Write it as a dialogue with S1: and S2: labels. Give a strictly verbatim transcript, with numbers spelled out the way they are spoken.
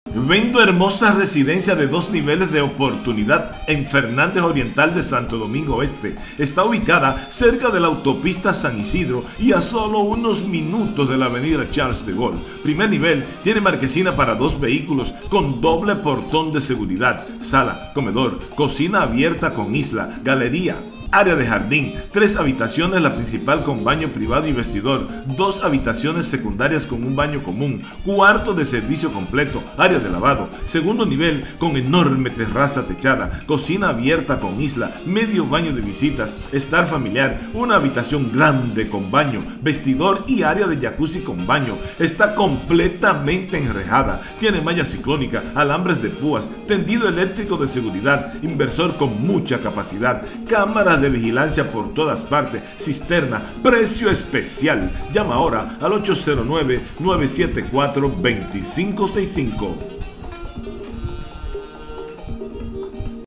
S1: Vendo hermosa residencia de dos niveles de oportunidad en Fernández Oriental de Santo Domingo Este. Está ubicada cerca de la autopista San Isidro y a solo unos minutos de la avenida Charles de Gaulle. Primer nivel, tiene marquesina para dos vehículos con doble portón de seguridad, sala, comedor, cocina abierta con isla, galería, área de jardín, tres habitaciones, la principal con baño privado y vestidor, dos habitaciones secundarias con un baño común, cuarto de servicio completo, área de lavado, segundo nivel con enorme terraza techada, cocina abierta con isla, medio baño de visitas, estar familiar, una habitación grande con baño, vestidor y área de jacuzzi con baño. Está completamente enrejada, tiene malla ciclónica, alambres de púas, tendido eléctrico de seguridad, inversor con mucha capacidad, cámaras de vigilancia por todas partes, cisterna, precio especial. Llama ahora al ocho cero nueve, nueve siete cuatro, dos cinco seis cinco.